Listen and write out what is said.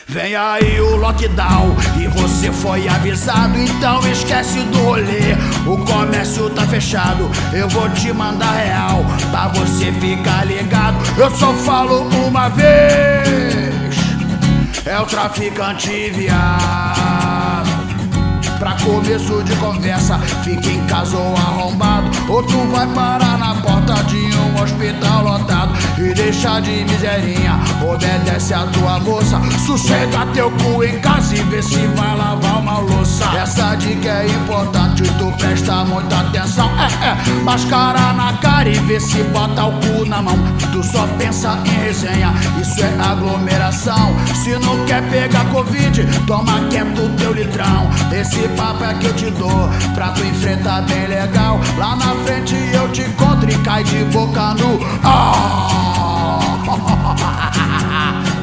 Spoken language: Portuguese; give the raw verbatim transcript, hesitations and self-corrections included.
Vem aí o lockdown e você foi avisado, então esquece do rolê. O comércio tá fechado, eu vou te mandar real pra você ficar ligado. Eu só falo uma vez, é o traficante viado. Pra começo de conversa, fica em casa ou arrombado, ou tu vai parar na porta de um hospital lotado. E deixa de miserinha, obedece a tua moça. Sossega teu cu em casa e vê se vai lavar uma louça. Essa dica é importante, tu presta muita atenção. É, é, mascara na cara e vê se bota o cu na mão. Tu só pensa em resenha, isso é aglomeração. Se não quer pegar covid, toma quieto teu litrão. Esse papo é que eu te dou pra tu enfrentar bem legal. Lá na frente eu te encontro e cai de boca no... Oh!